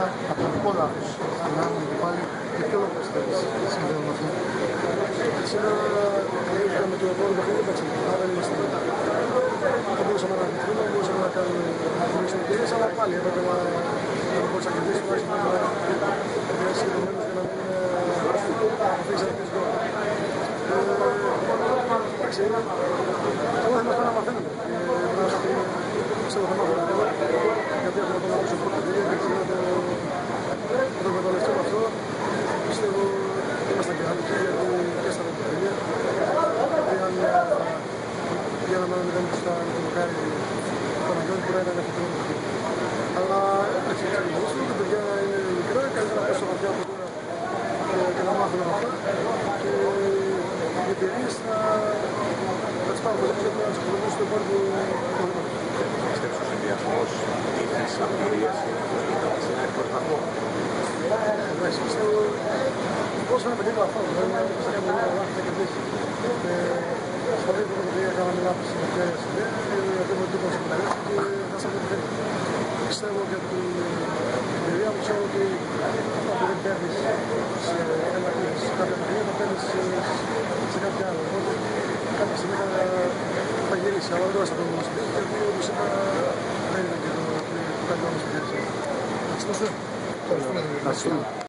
από τον Πόλαρος, να είναι πάλι και ποιο λόγο πιστεύεις συμβαίνει με αυτό. Σήμερα με το επόμενο παιχνίδι παίξαμε, άρα δεν είμαστε μετά. Δεν μπορούσαμε να αντιθρούμε, δεν μπορούσαμε να κάνουμε ευκαιρίες, αλλά πάλι έπρεπε να μπορείς να κερδίσεις, τουλάχιστον να επηρεάσεις συγκεκριμένους για να μην αφήσεις αρκετές γκολ. Εντάξει, το θέμα είναι να μαθαίνουμε. Πιστεύω θα μάθουμε τώρα, γιατί έχουμε ακόμα τόσο πρώτο παιδί, γιατί να το εκμεταλλευτούμε αυτό. Πιστεύω είμαστε αγκαιρατικοί, γιατί και στα παιδιά πήγαν για να μην κάνουμε στα Νικολοκάρι το Αναγκόνι που ήταν αυτό το παιδί. Αλλά εντάξει, ξεκινήσουμε, τα παιδιά είναι μικρά, καλύτερα να πέσω βαθιά από τώρα και να μάθουν αυτά. Και οι εταιρείες θα τις πάρουν πολύ γιατί να τις προδώσουν στο επόμενο χρόνο. Πιστεύεις ο συνδυασμός τύχης, απειρίας σε ένα εύκολο βαθμό? Εντάξει, πιστεύω πώς είναι παιδί βαθμό, δηλαδή θα κάνουμε μια λάθη θα κερδίσει. Στο δεύτερο παιδιά κάναμε λάθος στην αρχαία σημεία και έχουμε τίποτα σε κουταλές και θα σας αποφέρει. Πιστεύω για την εμπειρία μου ξέρω ότι αυτό δεν παίρνεις σε κάποια παιχνίδια, θα παίρνεις σε κάποια άλλα. Οπότε κάποια στιγμή θα γυρίσει, αλλά δεν θα το δούμε σπίτι, γιατί όπως είπα δεν είναι και το καλύτερο μας παιχνίδι. Ευχαριστώ.